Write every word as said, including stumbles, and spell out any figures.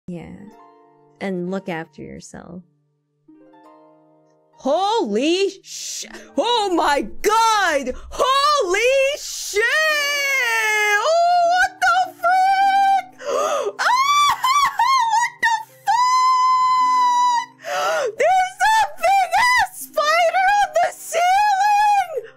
Yeah. And look after yourself. Holy sh- Oh my god! Holy shit!